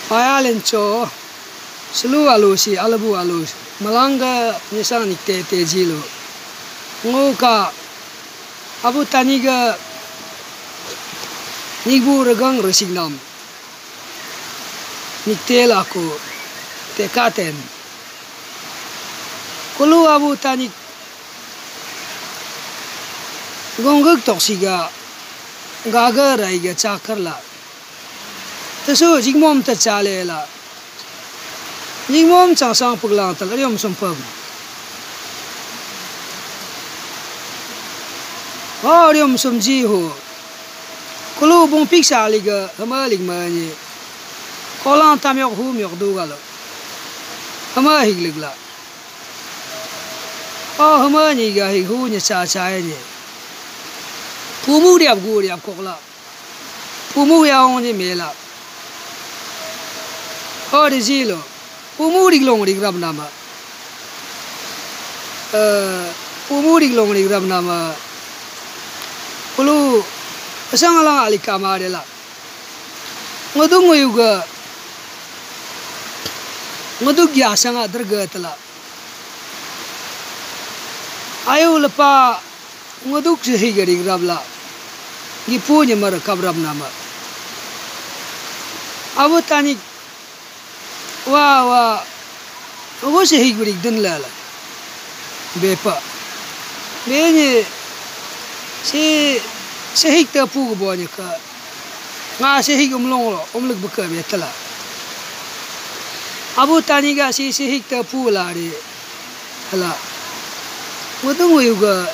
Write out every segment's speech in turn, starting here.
Paya lenco selu alus si alabu alus malangga nyesang ni te jilo ngoka Abotani ga nibu regang Reshik nam nikte aku te katen kulu Abotani gongguk toksiga gaga raiga cakarla tesu jigmom ta chalela jigmom changsang puglang tal riom sompag riom somji ho kulu bong piksa liga hamalig mani kolang tamyok hu myok dugalo hama higligla hamani ga hi hu nya cha cha ni pumu riap gu riap kokla pumu yaong ni mela di zilo pumu riglong rigrab nama pumu riglong rigrab nama kulu asang alang ali kamarela ngodung yuga ngodug ya sanga dergatla ayo lepa ngodug sehi rigrabla gipunya mar kabrab nama Abotani wa wo sehi gurik dun lala bepa benye sehi ta pu bonya ka nga sehi umlong lo umluk buka betala Abotani ga sehi ta pu la ri hala ngodung yuga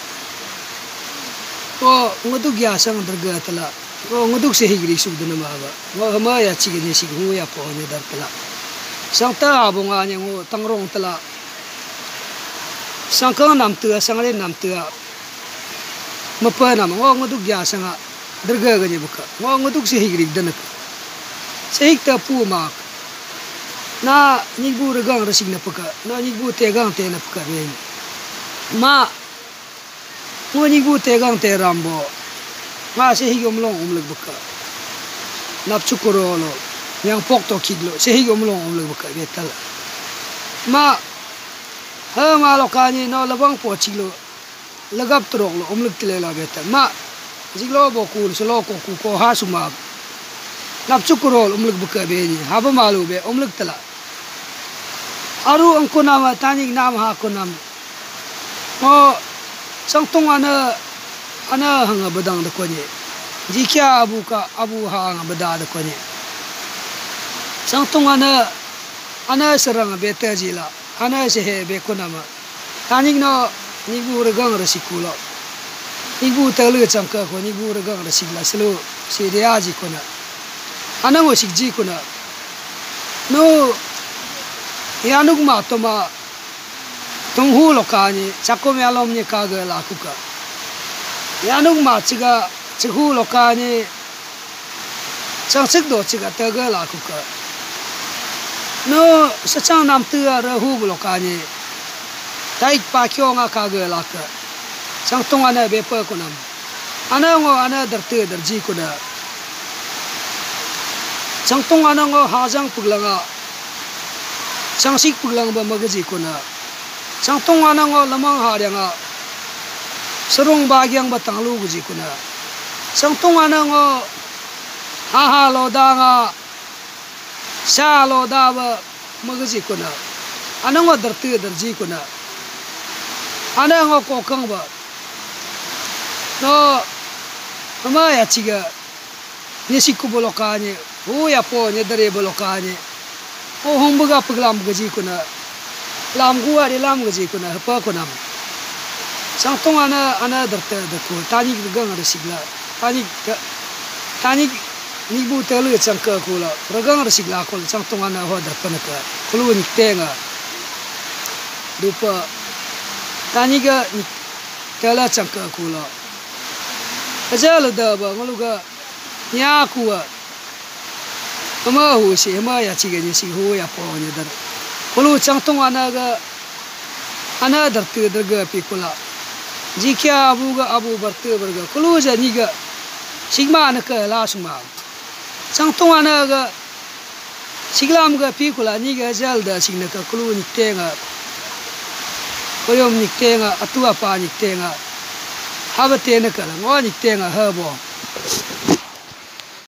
ngodug ya sang derga tala ngodug sehi gurik suduna ma ba hama ya chigene sig hu ya po ne dar tala sangta abunga nya ngo tangrong tala sangkang nam tua sangre nam tua mapa nam ngo ngoduk ya sanga derga ga buka ngo ngoduk se higrik danak se hikta pu mak na nibu regang Reshik na paka na nibu tegang te na paka ben ma ngo nibu tegang te rambo ma se higom long umlek buka nap chukurolo yang pok to kiglo sehi gomlong omlo buka betal ma ha ma lokani no labang po chiglo lagap trok lo omluk tile la betal ma jiglo bokul selo ko ha suma nap chukurol omluk buka beni haba malu be omluk tala aru angko nama tanik nam ha ko nam mo sangtong ana hanga badang de ko ni jikya abu ha hanga bada de ko ni sangtung ana serang beta jila ana sehe be konama tanik no nibu regang Reshik kulo nibu talu changka ko nibu regang Reshik la selo se dia ji kona ana ngo sikji kona no yanuk ma toma tonghu lokani chakom yalom ni kaga la kuka yanuk ma chiga chihu lokani changsik do chiga taga la kuka no sachang nam tua rahu blokani taik pa kyo nga kaga laka sang tong ana bepa kunam ana ngo ana darte darji kuna sang tong ana ngo hajang puglanga sang sik puglang ba magaji kuna sang tong ana ngo lamang haryanga sarong bagyang batanglu guji kuna sang tong ana ngo ha lo da nga salo daba magaji kuna anango darte darji kuna anango kokang ba no ama ya chiga Nyishi bolokane o ya po ne dare bolokane o hombuga paglam gaji kuna lam gua de lam gaji kuna pa kuna sangtong ana darte da ko tani gang Reshik la tani nibu telu changka kula regang Reshik la kol sangtong ana ho dar panaka kulu ni tenga dupa tani ga tela changka kula ajal da ba ngoluga nya kuwa ama hu si ama ya chiga ni si hu ya po ni dar kulu sangtong ana dar te daga pi kula jikya abu barte berga kulu ja ni ga sigma na ka la suma sang tong ana ga Siglam ga pi kula ni ga jal da singna ka kulu ni tenga koyom ni tenga atua pa ni tenga haba tena kala ngo ni tenga habo